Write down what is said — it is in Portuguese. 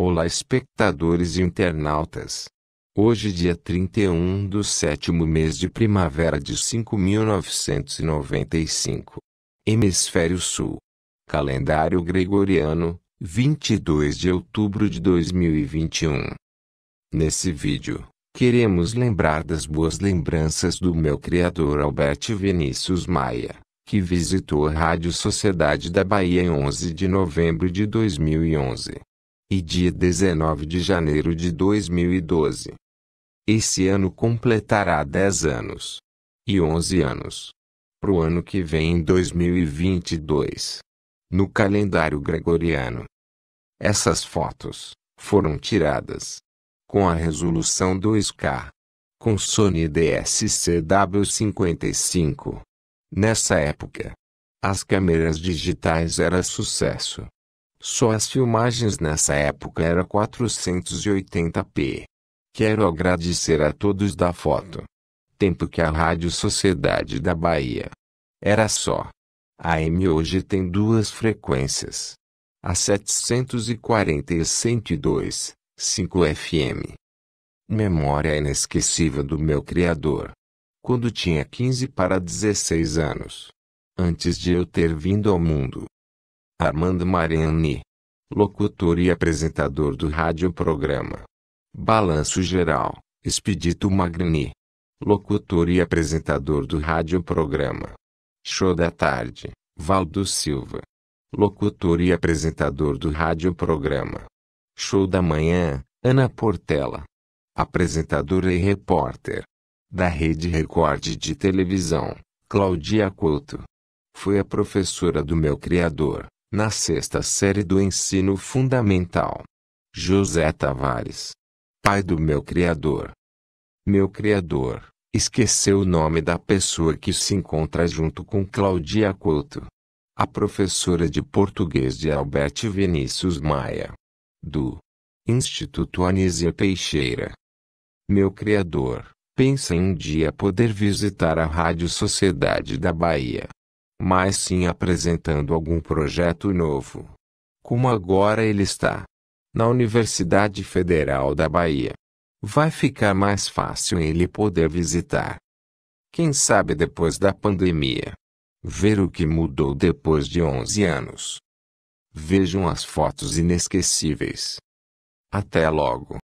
Olá, espectadores e internautas. Hoje, dia 31 do sétimo mês de primavera de 5.995. Hemisfério Sul. Calendário gregoriano, 22 de outubro de 2021. Nesse vídeo, queremos lembrar das boas lembranças do meu criador Alberto Vinícius Maia, que visitou a Rádio Sociedade da Bahia em 11 de novembro de 2011. E dia 19 de janeiro de 2012. Esse ano completará 10 anos. E 11 anos. Pro ano que vem em 2022. No calendário gregoriano. Essas fotos foram tiradas com a resolução 2K. Com Sony DSC-W55. Nessa época, as câmeras digitais eram sucesso. Só as filmagens nessa época eram 480p. Quero agradecer a todos da foto. Tempo que a Rádio Sociedade da Bahia era só AM, hoje tem duas frequências. A 740 e 102.5 FM. Memória inesquecível do meu criador. Quando tinha 15 para 16 anos. Antes de eu ter vindo ao mundo. Armando Mariani, locutor e apresentador do radioprograma Balanço Geral. Expedito Magrini, locutor e apresentador do radioprograma Show da Tarde. Valdo Silva, locutor e apresentador do radioprograma Show da Manhã. Ana Portela, apresentadora e repórter da Rede Record de televisão. Cláudia Couto foi a professora do meu criador na sexta série do ensino fundamental. José Tavares, pai do meu criador. Meu criador esqueceu o nome da pessoa que se encontra junto com Cláudia Couto, a professora de português de Alberto Vinícius Maia, do Instituto Anísio Teixeira. Meu criador pensa em um dia poder visitar a Rádio Sociedade da Bahia. Mas sim apresentando algum projeto novo. Como agora ele está na Universidade Federal da Bahia. Vai ficar mais fácil ele poder visitar. Quem sabe depois da pandemia. Ver o que mudou depois de 11 anos. Vejam as fotos inesquecíveis. Até logo.